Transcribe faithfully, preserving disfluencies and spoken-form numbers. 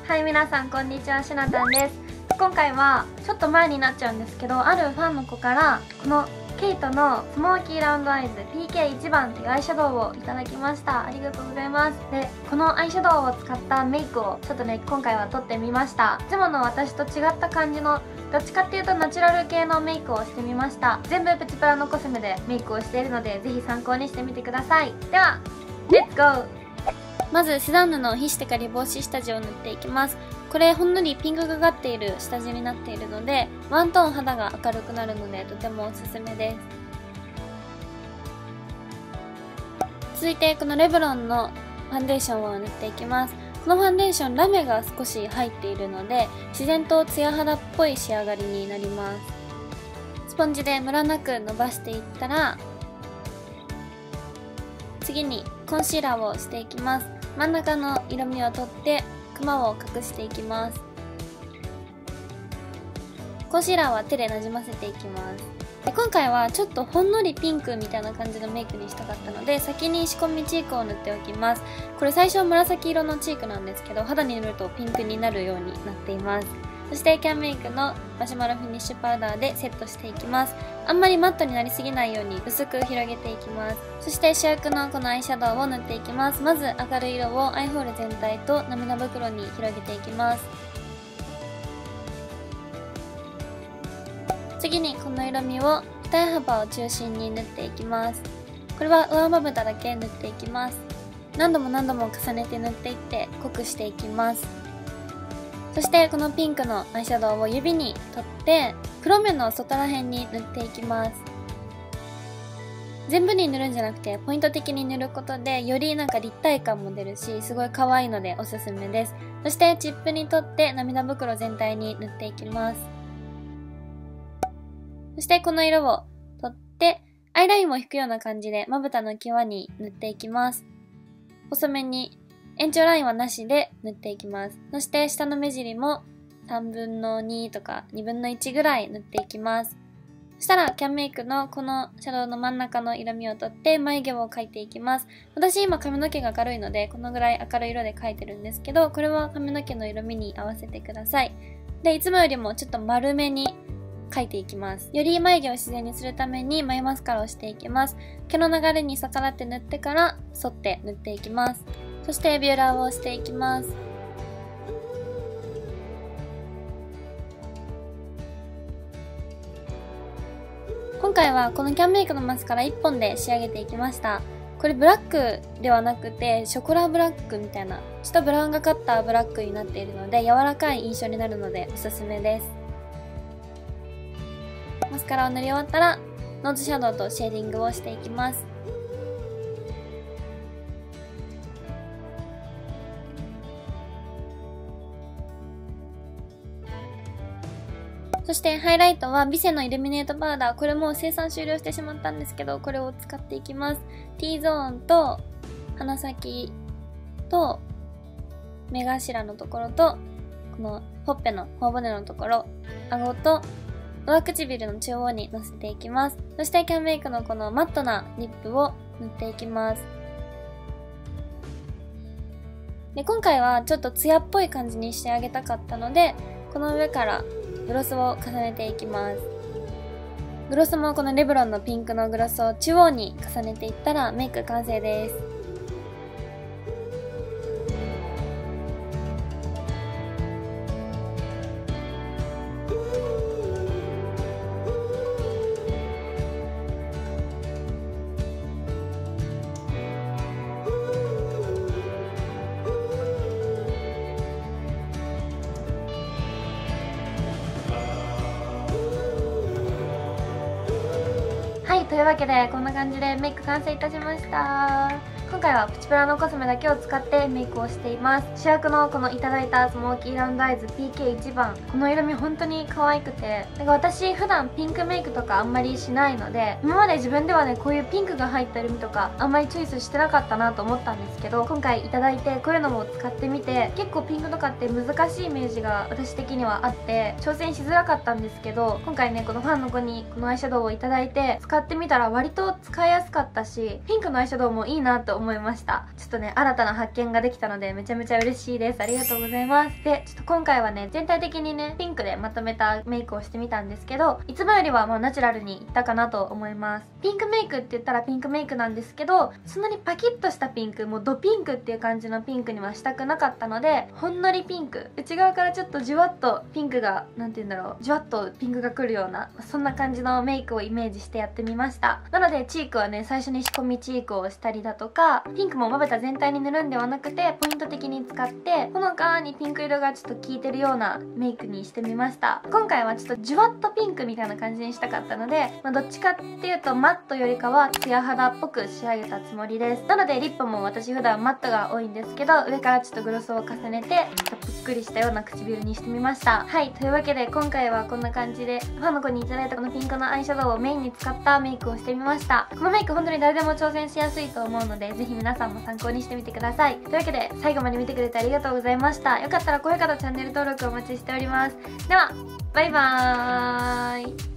はい、皆さんこんにちは、しなたんです。今回はちょっと前になっちゃうんですけど、あるファンの子からこのケイトのスモーキーラウンドアイズ ピーケーいち 番っていうアイシャドウをいただきました。ありがとうございます。で、このアイシャドウを使ったメイクをちょっとね、今回は撮ってみました。いつもの私と違った感じの、どっちかっていうとナチュラル系のメイクをしてみました。全部プチプラのコスメでメイクをしているので、ぜひ参考にしてみてください。では、レッツゴー。まずセザンヌの皮脂テカリ防止下地を塗っていきます。これほんのりピンクがかっている下地になっているので、ワントーン肌が明るくなるのでとてもおすすめです。続いてこのレブロンのファンデーションを塗っていきます。このファンデーションラメが少し入っているので、自然とツヤ肌っぽい仕上がりになります。スポンジでムラなく伸ばしていったら、次にコンシーラーをしていきます。真ん中の色味を取ってクマを隠していきます。コンシーラーは手でなじませていきます。で、今回はちょっとほんのりピンクみたいな感じのメイクにしたかったので、先に仕込みチークを塗っておきます。これ最初は紫色のチークなんですけど、肌に塗るとピンクになるようになっています。そしてキャンメイクのマシュマロフィニッシュパウダーでセットしていきます。あんまりマットになりすぎないように薄く広げていきます。そして主役のこのアイシャドウを塗っていきます。まず明るい色をアイホール全体と涙袋に広げていきます。次にこの色味を二重幅を中心に塗っていきます。これは上まぶただけ塗っていきます。何度も何度も重ねて塗っていって濃くしていきます。そしてこのピンクのアイシャドウを指に取って黒目の外ら辺に塗っていきます。全部に塗るんじゃなくてポイント的に塗ることでよりなんか立体感も出るし、すごい可愛いのでおすすめです。そしてチップに取って涙袋全体に塗っていきます。そしてこの色を取ってアイラインも引くような感じでまぶたの際に塗っていきます。細めに延長ラインはなしで塗っていきます。そして下の目尻もさんぶんのにとかにぶんのいちぐらい塗っていきます。そしたらキャンメイクのこのシャドウの真ん中の色味を取って眉毛を描いていきます。私今髪の毛が明るいのでこのぐらい明るい色で描いてるんですけど、これは髪の毛の色味に合わせてください。で、いつもよりもちょっと丸めに描いていきます。より眉毛を自然にするために眉マスカラをしていきます。毛の流れに逆らって塗ってから沿って塗っていきます。そしてビューラーをしていきます。今回はこのキャンメイクのマスカラいっぽんで仕上げていきました。これブラックではなくてショコラブラックみたいな、ちょっとブラウンがかったブラックになっているので柔らかい印象になるのでおすすめです。マスカラを塗り終わったらノーズシャドウとシェーディングをしていきます。そしてハイライトはビセのイルミネートパウダー、これもう生産終了してしまったんですけど、これを使っていきます。T ゾーンと鼻先と目頭のところとこのほっぺの頬骨のところ、顎と上唇の中央にのせていきます。そしてキャンメイクのこのマットなリップを塗っていきます。で、今回はちょっとツヤっぽい感じにしてあげたかったので、この上からグロスを重ねていきます。グロスもこのレブロンのピンクのグロスを中央に重ねていったらメイク完成です。はい、というわけでこんな感じでメイク完成いたしました。今回はプチプラのコスメだけを使ってメイクをしています。主役のこのいただいたスモーキーラウンドアイズ ピーケーいち 番、この色味本当に可愛くて、なんか私普段ピンクメイクとかあんまりしないので、今まで自分ではねこういうピンクが入った色味とかあんまりチョイスしてなかったなと思ったんですけど、今回いただいてこういうのも使ってみて、結構ピンクとかって難しいイメージが私的にはあって挑戦しづらかったんですけど、今回ねこのファンの子にこのアイシャドウをいただいて使ってみたら割と使いやすかったし、ピンクのアイシャドウもいいなって思思いました。ちょっとね、新たな発見ができたのでめちゃめちゃ嬉しいです。ありがとうございます。で、ちょっと今回はね、全体的にね、ピンクでまとめたメイクをしてみたんですけど、いつもよりはまあナチュラルにいったかなと思います。ピンクメイクって言ったらピンクメイクなんですけど、そんなにパキッとしたピンク、もうドピンクっていう感じのピンクにはしたくなかったので、ほんのりピンク、内側からちょっとじわっとピンクが、なんて言うんだろう、じわっとピンクが来るような、そんな感じのメイクをイメージしてやってみました。なのでチークはね、最初に仕込みチークをしたりだとか、ピンクもまぶた全体に塗るんではなくて、ポイント的に使ってほのかにピンク色がちょっと効いてるようなメイクにしてみました。今回はちょっとじわっとピンクみたいな感じにしたかったので、まあ、どっちかっていうとマットよりかはツヤ肌っぽく仕上げたつもりです。なのでリップも私普段マットが多いんですけど、上からちょっとグロスを重ねてちょっとぷっくりしたような唇にしてみました。はい、というわけで今回はこんな感じでファンの子にいただいたこのピンクのアイシャドウをメインに使ったメイクをしてみました。このメイク本当に誰でも挑戦しやすいと思うので、ぜひ皆さんも参考にしてみてください。というわけで最後まで見てくれてありがとうございました。よかったら高評価とチャンネル登録お待ちしております。ではバイバーイ。